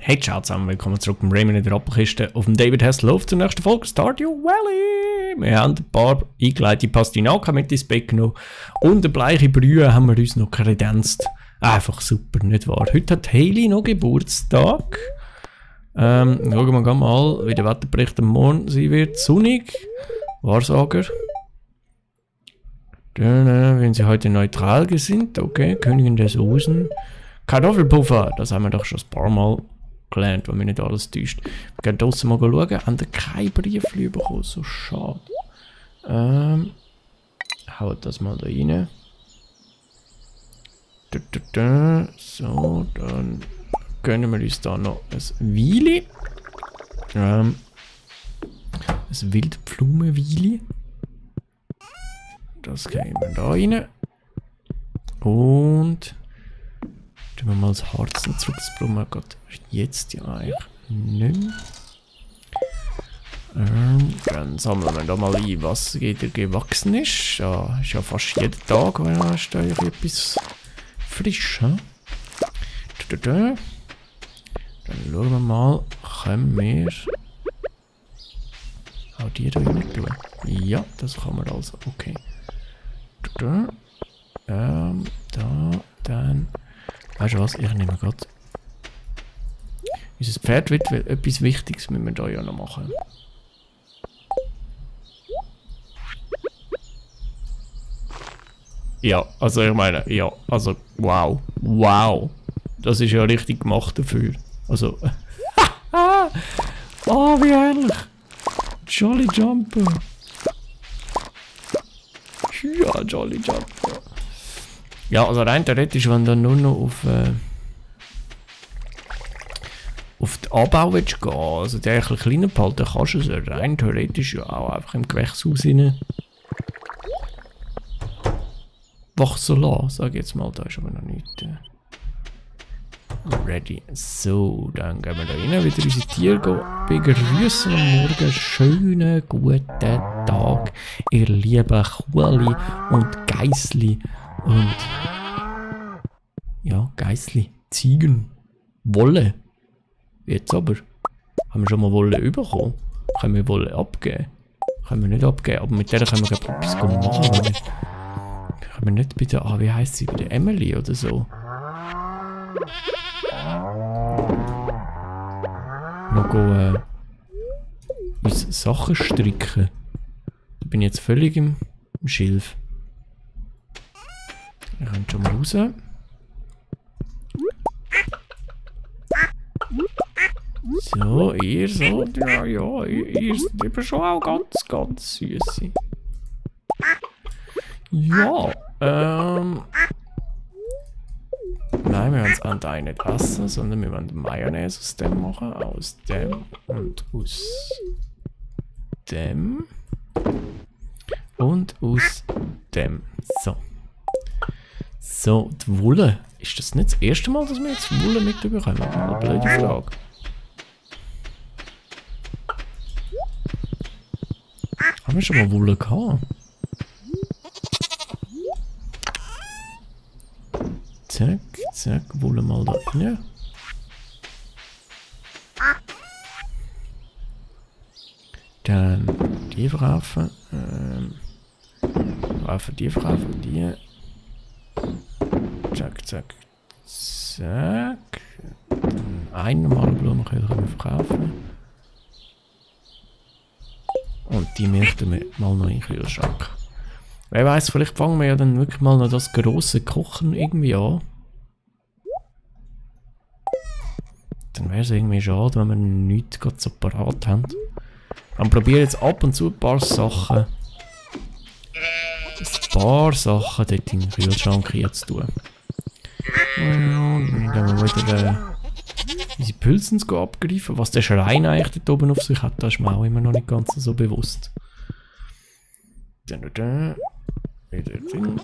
Hey, ciao zusammen, willkommen zurück beim Raymond in der Rappelkiste auf dem David Hasselhoff zur nächsten Folge Stardew Valley. Wir haben ein paar eingeleitete Pastinaka mit ins Bett genommen und eine bleiche Brühe haben wir uns noch kredenzt. Einfach super, nicht wahr? Heute hat Hailey noch Geburtstag. Schauen wir mal, wie der Wetterbericht am Morgen sein wird. Sonnig, Wahrsager. Dann, wenn sie heute neutral gesinnt, okay, Königin des Osen. Kartoffelpuffer, das haben wir doch schon ein paar Mal gelernt, wenn mich nicht alles täuscht. Wir gehen draussen mal schauen, haben wir kein Briefchen bekommen, so schade. Haut das mal da rein. So, dann gönnen wir uns da noch ein Weili. Ein Wildblumenweili. Das geben wir da rein. Und tun wir mal das Harz und zurück. Das brauchen wir gerade jetzt ja eigentlich nicht mehr. Dann sammeln wir da mal ein, was wieder gewachsen ist. Ja, ist ja fast jeden Tag, wenn man da etwas frisch. Dann schauen wir mal, können wir auch die da rein tun? Ja, das kann man also. Okay. Da, dann. Weißt du was? Ich nehme gerade. Unser Pferd wird, weil etwas Wichtiges müssen wir da ja noch machen. Ja, also ich meine, ja, also wow. Wow. Das ist ja richtig gemacht dafür. Also. Oh, wie herrlich. Jolly Jumper. Ja, Jolly Jumper. Ja, also rein theoretisch, wenn du nur noch auf den Anbau willst gehen, also den ein bisschen kleiner behalten, kannst du es rein theoretisch ja auch einfach im Gewächshaus rein wachsen lassen, sag ich jetzt mal, da ist aber noch nicht ready. So, dann gehen wir da rein, wieder unsere Tiere begrüßen am Morgen. Schönen guten Tag, ihr lieben Kuhli und Geissli. Und ja, Geissli, Ziegen, Wolle. Jetzt aber. Haben wir schon mal Wolle bekommen? Können wir Wolle abgeben? Können wir nicht abgeben, aber mit der können wir etwas machen. Können wir nicht bitte. Ah, wie heisst sie? Bitte Emily oder so? Noch uns Sachen stricken. Ich bin jetzt völlig im Schilf. Wir können schon mal raus. So, ihr so, ja, ihr seid schon auch ganz süß. Ja, nein, wir wollen es nicht essen, sondern wir wollen Mayonnaise aus dem machen, aus dem und aus dem und aus dem. So. So, die Wolle. Ist das nicht das erste Mal, dass wir jetzt Wolle mitbekommen? Eine blöde Frage. Haben wir schon mal Wolle gehabt? Zack, zack, Wolle mal da rein. Dann die verkaufen. Die verkaufen, die. Zack, zack, zack. Dann einen normalen Blumenköder können wir verkaufen. Und die möchten wir mal noch in den Kühlschrank. Wer weiß, vielleicht fangen wir ja dann wirklich mal noch das grosse Kochen irgendwie an. Dann wäre es irgendwie schade, wenn wir nichts gerade so parat haben. Dann probiere jetzt ab und zu ein paar Sachen dort in den Kühlschrank zu tun. Dann gehen wir wieder unsere Pilzens abgreifen. Was der Schrein eigentlich dort oben auf sich hat, das ist mir auch immer noch nicht ganz so bewusst. Wieder drin. Und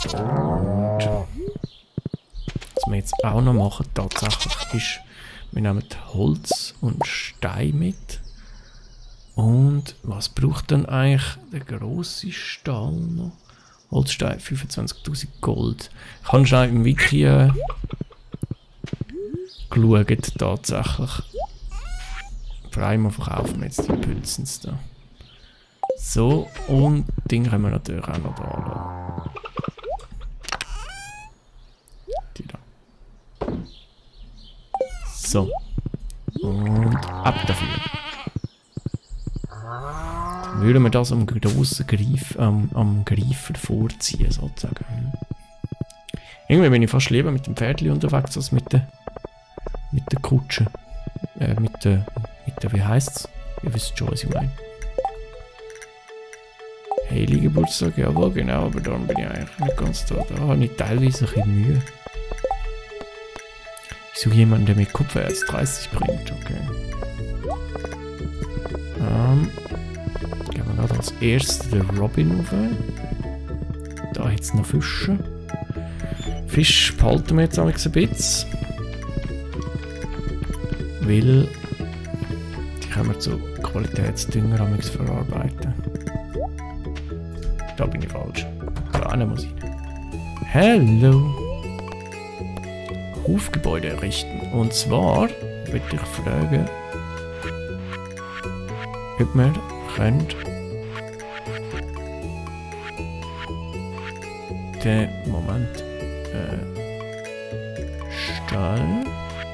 was wir jetzt auch noch machen, tatsächlich ist, wir nehmen Holz und Stein mit. Und was braucht dann eigentlich der grosse Stall noch? Holzstein, 25.000 Gold. Ich habe schon im Wiki geschaut, tatsächlich. Für einmal verkaufen wir jetzt die Pünzens da. So, und Ding können wir natürlich auch noch da lassen. Die da. So. Und ab dafür. Dann würden wir das am grossen Greifer vorziehen, sozusagen. Irgendwie bin ich fast lieber mit dem Pferdchen unterwegs als mit der Kutsche. Mit der, wie heisst's? Ihr wisst schon, was ich meine. Heilige Geburtstag, jawohl, genau, aber darum bin ich eigentlich nicht ganz da. Da habe ich teilweise ein bisschen Mühe. Ich suche jemanden, der mit Kupfererz 30 bringt, okay. Gehen wir gerade als erstes den Robin rauf. Da hat es noch Fische. Fisch behalten wir jetzt ein bisschen. Weil die können wir zu Qualitätsdünger verarbeiten. Da bin ich falsch. Da muss ich rein. Hallo! Hofgebäude errichten. Und zwar würde ich fragen, ob wir könnt den Moment Stall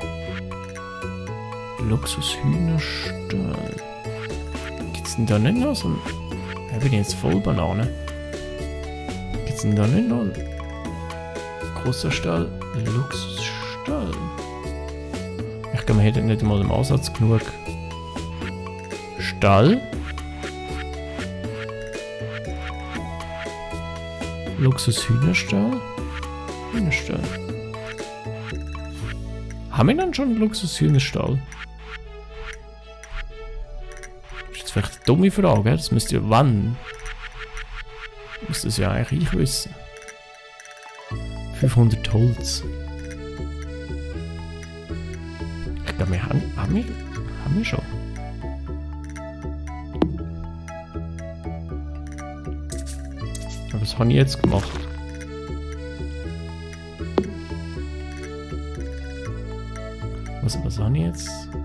Luxushühnerstall. Gibt's denn da nicht noch so ein... Ich bin jetzt voll Banane. Gibt's denn da nicht noch ein großer Stall? Luxusstall? Ich glaube, wir hätten nicht mal im Ansatz genug Stall. Luxushühnerstall? Hühnerstall. Haben wir dann schon einen Luxushühnerstall? Das ist jetzt vielleicht eine dumme Frage, das müsst ihr wann? Muss das ja eigentlich ich wissen. 500 Holz. Ich glaube, wir haben wir schon. Aber was habe ich jetzt gemacht? Was habe ich jetzt?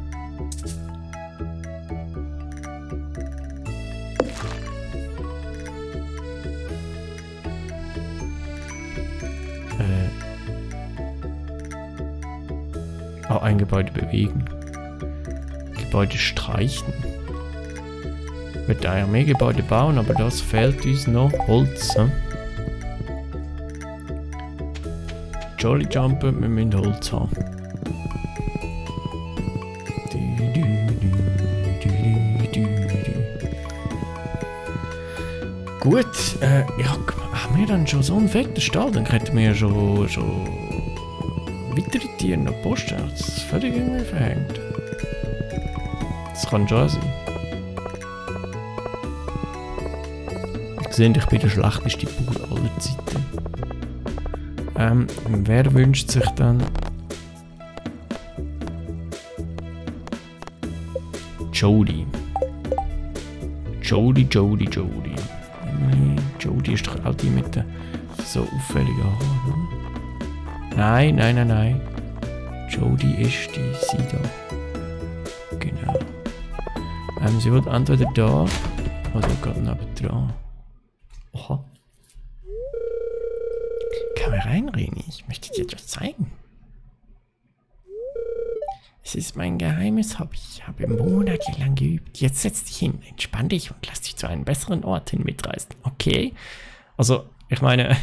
Ein Gebäude bewegen. Gebäude streichen. Ich würde ja mehr Gebäude bauen, aber das fehlt uns noch Holz. Hm? Jolly Jumper, wir müssen Holz haben. Gut, ja, haben wir dann schon so einen fetten Stall? Dann könnten wir ja schon weitere Tiere noch posten. Das ist völlig irgendwie verhängt. Das kann schon sein. Ihr seht, ich bin der schlechteste Bauer aller Zeiten. Wer wünscht sich dann Jody? Jody. Jody ist doch auch die mit den so auffälligen Haaren. Nein. Jody ist sie da. Genau. Sie wird entweder da oder gerade nebendran. Oha. Kann man reinreden? Ich möchte dir etwas zeigen. Es ist mein geheimes Hobby. Ich habe monatelang geübt. Jetzt setz dich hin, entspann dich und lass dich zu einem besseren Ort hin mitreißen. Okay? Also, ich meine,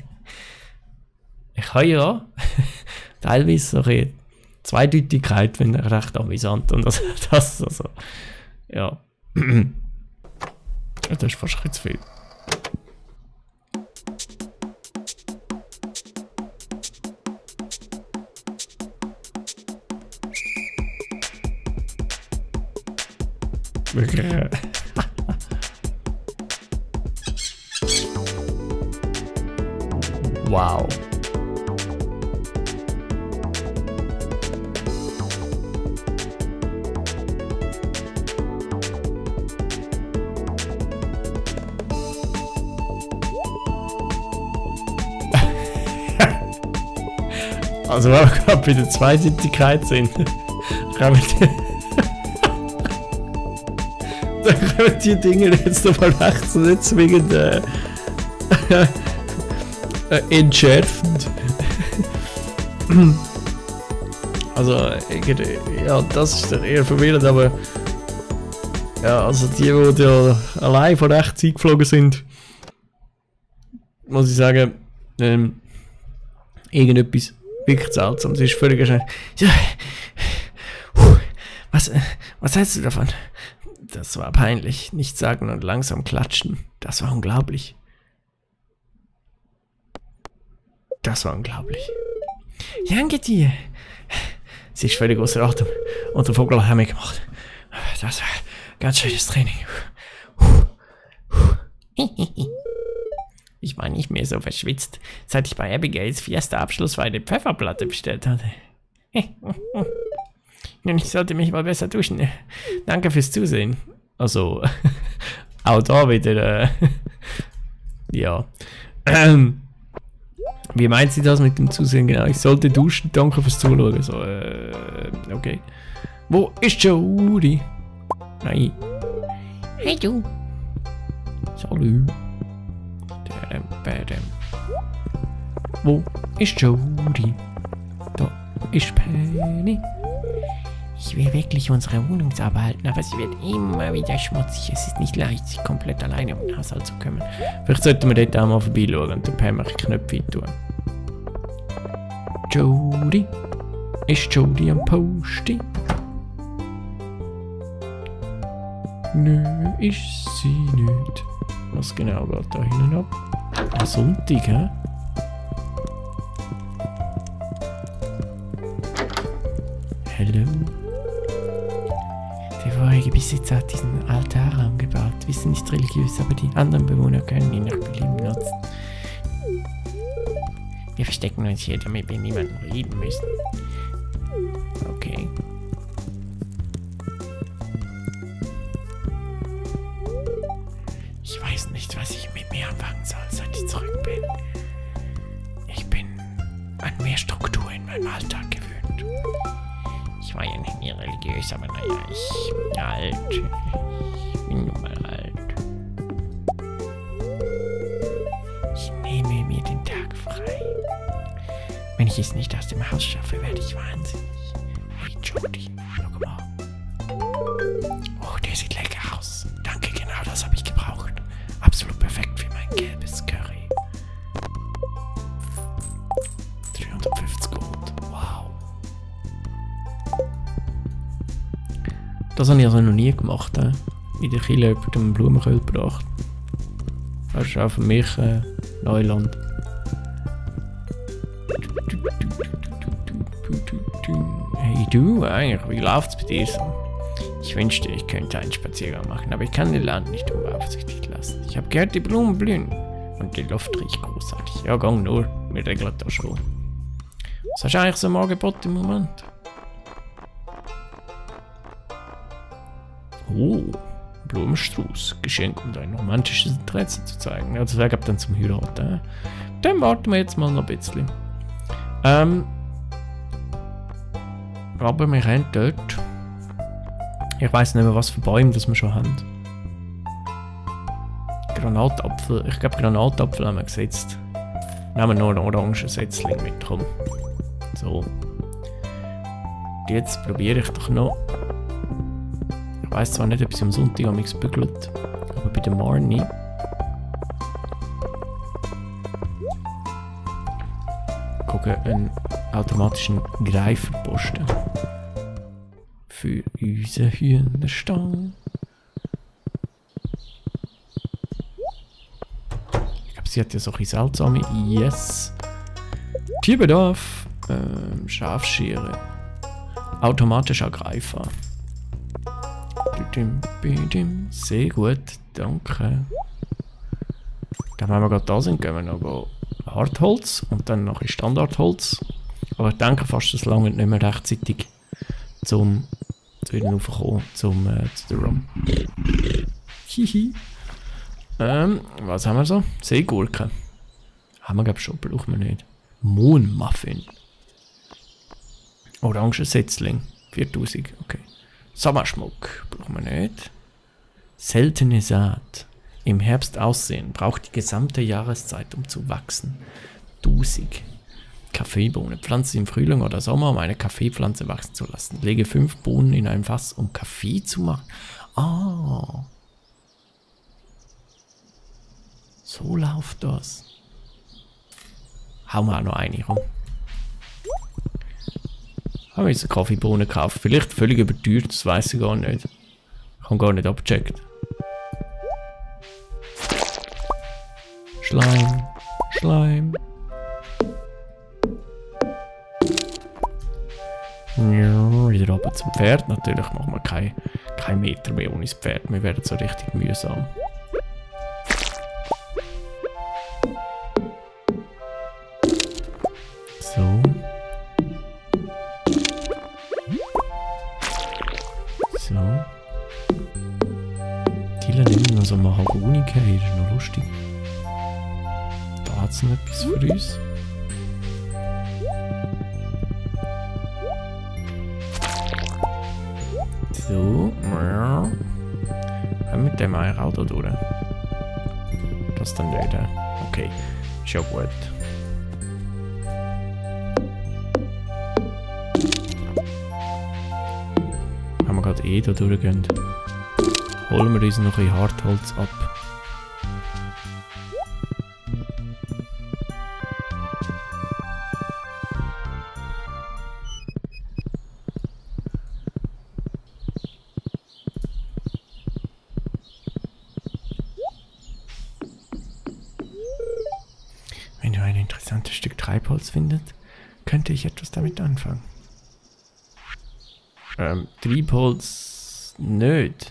ich habe ja teilweise so eine Zweideutigkeit, finde ich recht amüsant. Und das also, ja. Das ist fast ein zu viel. Wirklich. Wow. Also wenn wir gerade bei der Zweiseitigkeit sind, kommen die Dinge jetzt nochmal rechts und nicht zwingend entschärfend. Also, ja, das ist dann eher verwirrend, aber ja, also die da allein von rechts eingeflogen sind, muss ich sagen, irgendetwas wirklich Seltsames. Es ist völlig erschreckend. Ja. Was hältst du davon? Das war peinlich. Nichts sagen und langsam klatschen. Das war unglaublich. Das war unglaublich. Danke dir. Sie ist völlig außer Atem und der Vogel hat mich gemacht. Das war ganz schönes Training. Ich war nicht mehr so verschwitzt, seit ich bei Abigails Fiesta Abschlussfeier eine Pfefferplatte bestellt hatte. Nun, ich sollte mich mal besser duschen. Danke fürs Zusehen. Also, auch da wieder, ja. Wie meint sie das mit dem Zusehen genau? Ich sollte duschen, danke fürs Zuschauen. So, okay. Wo ist Jody? Nein. Hey du. Salut. Wo ist Jody? Da ist Penny. Ich will wirklich unsere Wohnung sauber halten, aber sie wird immer wieder schmutzig. Es ist nicht leicht, sich komplett alleine um den Haushalt zu kümmern. Vielleicht sollten wir dort auch mal vorbeischauen und den Pamela Knöpfe tun. Jody? Ist Jody am Posti? Nö, ist sie nicht. Was genau geht da hinten ab? Am Sonntag, hä? Hallo? Der vorherige Besitzer hat diesen Altarraum gebaut. Wir sind nicht religiös, aber die anderen Bewohner können ihn nach Belieben nutzen. Wir verstecken uns hier, damit wir niemanden reden müssen. Okay. Ich weiß nicht, was ich mit mir anfangen soll, seit ich zurück bin. Ich bin an mehr Struktur in meinem Alltag gewöhnt. Ich war ja nicht mehr religiös, aber naja, ich bin alt. Ich bin nun mal alt. Ich nehme mir den Tag frei. Wenn ich es nicht aus dem Haus schaffe, werde ich wahnsinnig. Hey Jody, schau mal. Oh, der sieht lecker aus. Danke, genau das habe ich gebraucht. Absolut perfekt für mein gelbes Curry. 350 Gold. Wow. Das habe ich also noch nie gemacht. In der Kirche über den Blumenkohl gebracht. Das ist auch für mich Neuland. Hey du, eigentlich, wie läuft's bei dir so? Ich wünschte, ich könnte einen Spaziergang machen, aber ich kann den Land nicht unbeaufsichtigt lassen. Ich habe gehört, die Blumen blühen und die Luft riecht großartig. Ja, gang nur, wir regeln das schon. Was hast du eigentlich so im Angebot im Moment? Oh, Blumenstrauß. Geschenk, um dein romantisches Interesse zu zeigen. Ja, das wäre dann zum Heiraten. Dann warten wir jetzt mal noch ein bisschen. Aber wir haben dort... Ich weiss nicht mehr, was für Bäume das wir schon haben. Granatapfel. Ich glaube, Granatapfel haben wir gesetzt. Nehmen wir noch einen orangen Setzling mit, komm. So. Und jetzt probiere ich doch noch... Ich weiss zwar nicht, ob sie am Sonntag am bügelt, aber bei der Marnie... Gucken, einen automatischen Greifer posten. Für unseren Hühnerstall. Ich glaube, sie hat ja solche seltsame Yes. Tierbedarf. Schafschere. Automatischer Greifer. Sehr gut, danke. Dann, wenn wir gerade da sind, gehen wir noch Hartholz und dann noch Standardholz. Aber ich denke fast, das lange nicht mehr rechtzeitig zum wieder raufkommen zu der Rum. Hihi. Was haben wir so? Seegurken. Haben wir glaube ich schon, brauchen wir nicht. Mohnmuffin. Orangensetzling. 4000, okay. Sommerschmuck brauchen wir nicht. Seltene Saat. Im Herbst aussehen. Braucht die gesamte Jahreszeit, um zu wachsen. 1000. Kaffeebohne. Pflanze sie im Frühling oder Sommer, um eine Kaffeepflanze wachsen zu lassen. Lege 5 Bohnen in ein Fass, um Kaffee zu machen. Ah. So läuft das. Hauen wir auch noch eine rum. Haben wir jetzt eine Kaffeebohne gekauft? Vielleicht völlig überteuert, das weiß ich gar nicht. Ich habe gar nicht abgecheckt. Schleim. Schleim. Ja, wieder runter zum Pferd. Natürlich machen wir kein Meter mehr ohne das Pferd. Wir werden so richtig mühsam. So. So. Tila nehmen wir so Mahagoni her, das ist noch lustig. Da hat es noch etwas für uns. So. Mit dem eigentlich auch da durch. Das dann wieder. Okay, ist ja gut. Wenn wir gerade da durchgehen, holen wir uns noch ein Hartholz ab. Wenn du ein interessantes Stück Treibholz findest, könnte ich etwas damit anfangen. Treibholz nicht.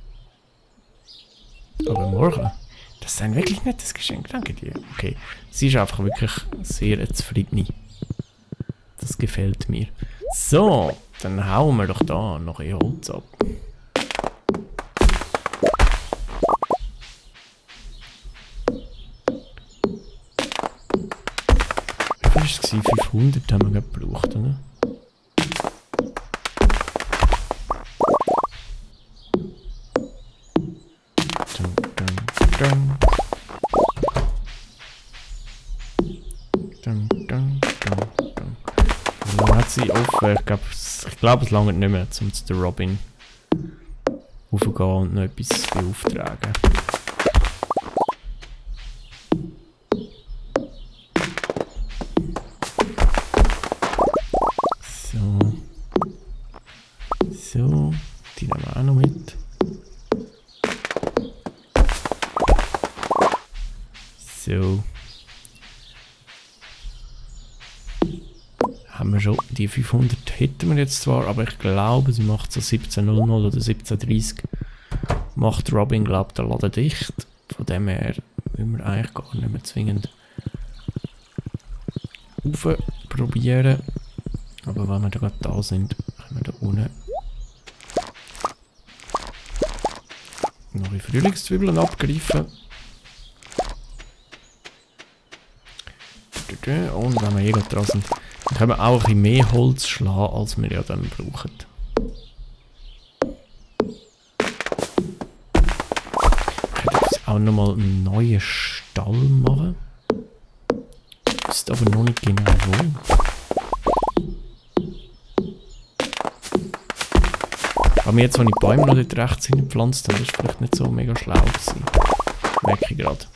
Aber morgen. Das ist ein wirklich nettes Geschenk, danke dir. Okay, sie ist einfach wirklich sehr zufrieden. Das gefällt mir. So, dann hauen wir doch da noch ein Holz ab. Wie viel war es? 500 haben wir gebraucht, oder? Dann hat sie offen. Ich glaube, es langt nicht mehr, um zu Robin raufzugehen und noch etwas beauftragen. So. So, die nehmen wir auch noch mit. So. Haben wir schon. Die 500 hätten wir jetzt zwar, aber ich glaube, sie macht so 17:00 oder 17:30. Macht Robin, glaube ich, den Laden dicht. Von dem her müssen wir eigentlich gar nicht mehr zwingend rauf probieren. Aber wenn wir da gerade da sind, können wir da unten noch die Frühlingszwiebeln abgreifen. Und wenn wir hier dran sind, dann können wir auch ein bisschen mehr Holz schlagen, als wir ja dann brauchen. Ich könnte jetzt auch nochmal einen neuen Stall machen. Ich wüsste aber noch nicht genau wo. Aber jetzt, wenn ich die Bäume noch dort rechts hingepflanzt habe, das ist vielleicht nicht so mega schlau gewesen. Merke ich gerade.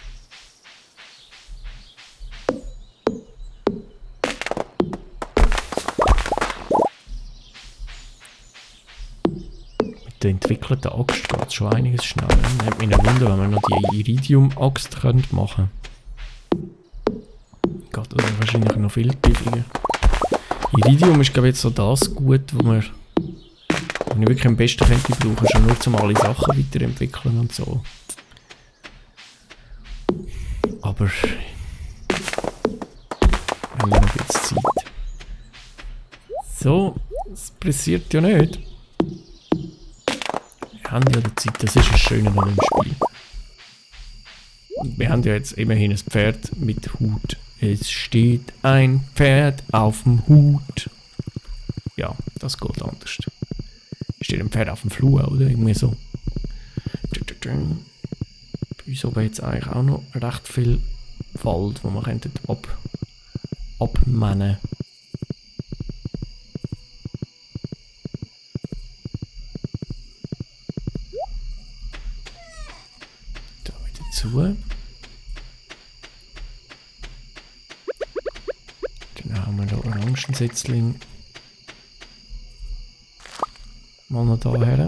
Mit der entwickelten Axt geht es schon einiges schneller. Nimmt mich nicht Wunder, wenn wir noch die Iridium-Axt machen können. Geht also wahrscheinlich noch viel tiefer. Iridium ist, glaube ich, jetzt so das Gut, wo wir wenn ich wirklich am besten könnte brauchen, schon nur um alle Sachen weiterentwickeln und so. Aber wir haben noch ein bisschen Zeit. So, es pressiert ja nicht. Wir haben ja die Zeit, das ist das Schöne an dem Spiel. Und wir haben ja jetzt immerhin ein Pferd mit Hut. Es steht ein Pferd auf dem Hut. Ja, das geht anders. Steht ein Pferd auf dem Flur, oder? Irgendwie so. Bei uns oben jetzt eigentlich auch noch recht viel Wald, wo man könnte abmähen. Da wieder zu. Dann haben wir da Orangensetzling. Mal noch da her.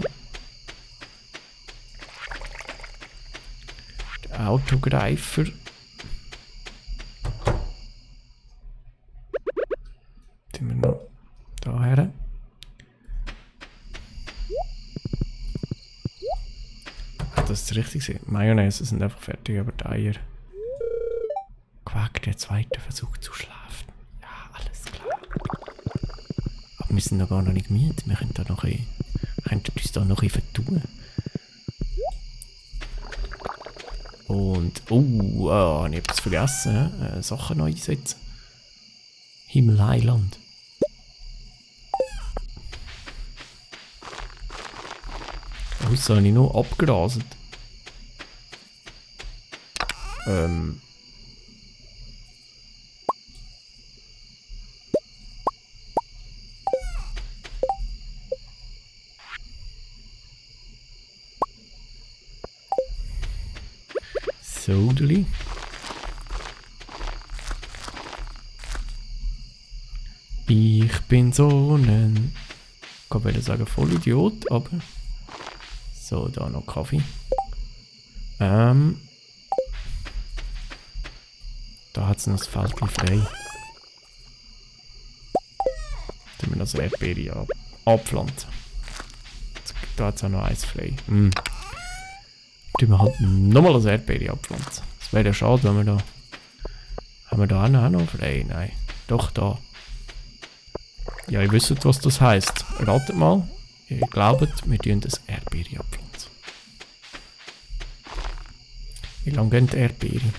Der Autogreifer. Den wir noch da her. Ach, das ist richtig. Mayonnaise sind einfach fertig, aber die Eier. Quack, der zweite versucht zu schlafen. Ja, alles klar. Aber wir sind da gar noch nicht müde. Wir können da noch könnten uns da noch vertun. Und, ich habe etwas vergessen. Sachen neu einsetzen. Himmel-Heiland. Das habe ich noch abgerasert. Sodeli. Ich bin so ein... Ich wollte sagen Vollidiot, aber... So, da noch Kaffee. Da hat es noch das Feld frei. Da wir das Erdbeere abpflanzen. Da hat es auch noch eins frei. Tun wir halt nochmal das Erdbeere abpflanzen. Das wäre ja schade, wenn wir da... Haben wir da auch noch frei? Nein. Doch, da. Ja, ihr wisst, was das heisst. Ratet mal. Ihr glaubt, wir tun das Erdbeere abpflanzen. Wie lange gehen die Erdbeere?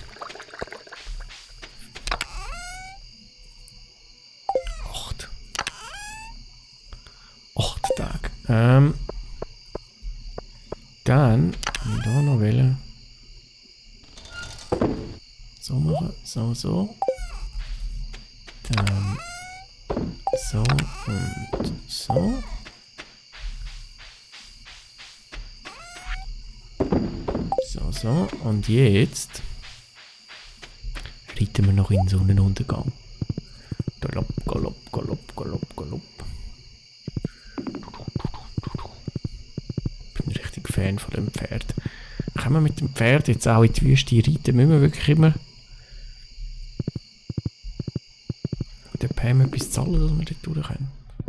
8 Tage. Dann kann ich da noch wählen. So machen. So. Dann so und so. So. Und jetzt reiten wir noch in Sonnenuntergang. Galopp, galopp, galopp, galopp, galopp. Ich bin richtig Fan von dem Pferd. Können wir mit dem Pferd jetzt auch in die Wüste reiten? Müssen wir wirklich immer der Pam etwas zahlen, dass wir dort durch können?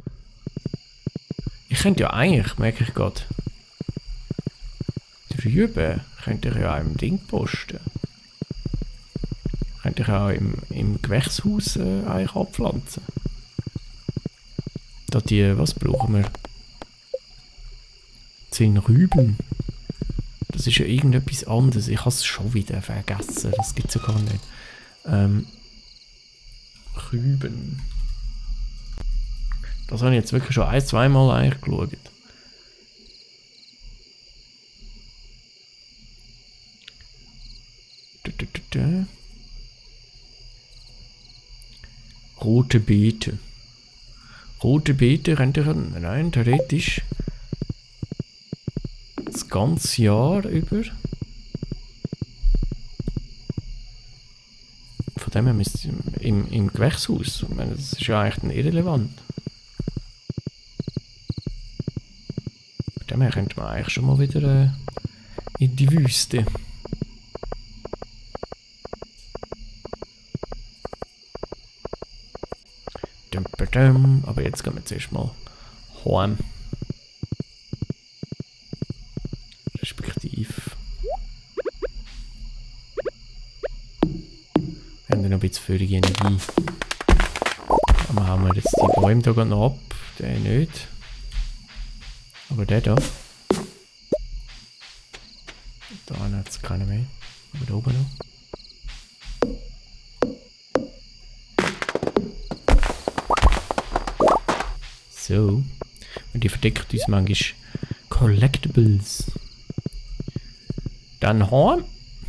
Ich könnte ja eigentlich, merke ich gerade, drüben könnte ich ja auch im Ding posten. Könnte ich auch im Gewächshaus eigentlich abpflanzen. Da die, was brauchen wir? 10 Rüben. Das ist ja irgendetwas anderes. Ich habe es schon wieder vergessen. Das gibt es ja gar nicht. Rüben. Das habe ich jetzt wirklich schon 1-2 Mal eigentlich geschaut. Rote Beete. Rote Beete könnte ich rein theoretisch das ganze Jahr über. Von dem her müsste im Gewächshaus. Ich meine, das ist ja eigentlich dann irrelevant. Von dem her könnte man eigentlich schon mal wieder in die Wüste. Aber jetzt gehen wir zuerst mal heim. Respektive. Wir haben noch ein bisschen völlige Energie. Aber haben wir jetzt die Bäume da noch ab? Der nicht. Aber der da. Da hat es keinen mehr. Aber da oben noch. So. Und die verdecken uns manchmal Collectibles. Dann Horn.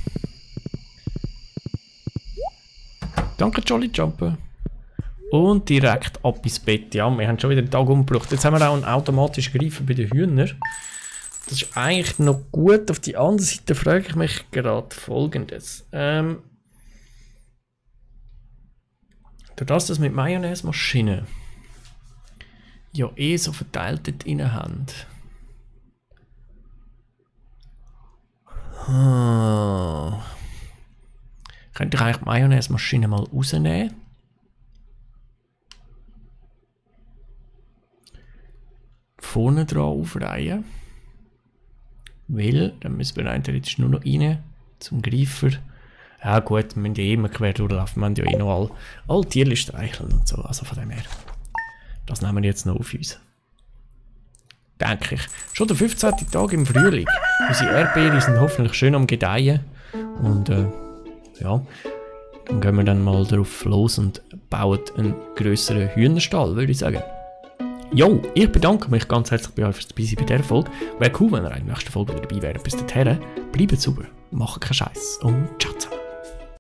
Danke, Jolly Jumper. Und direkt ab ins Bett. Ja, wir haben schon wieder den Tag umgebracht. Jetzt haben wir auch einen automatischen Greifer bei den Hühnern. Das ist eigentlich noch gut. Auf die andere Seite frage ich mich gerade Folgendes. Dadurch, dass mit Mayonnaise-Maschine ja so verteilt dort drin haben. Könnt ihr eigentlich die Mayonnaise-Maschine mal rausnehmen? Vorne dran aufreihen. Weil, dann müssen wir rein theoretisch nur noch rein zum Greifer. Ja gut, wir müssen ja immer quer durchlaufen. Wir haben ja eh noch alle Tiere streicheln und so. Also von dem her. Das nehmen wir jetzt noch auf uns. Denke ich. Schon der 15. Tag im Frühling. Unsere Erdbeeren sind hoffentlich schön am Gedeihen. Und ja, dann gehen wir dann mal drauf los und bauen einen grösseren Hühnerstall, würde ich sagen. Jo, ich bedanke mich ganz herzlich bei euch fürs Dabeisein bei dieser Folge. Wäre cool, wenn ihr in der nächsten Folge wieder dabei wärt. Bis dahin, bleibt sauber, macht keinen Scheiß und ciao zusammen.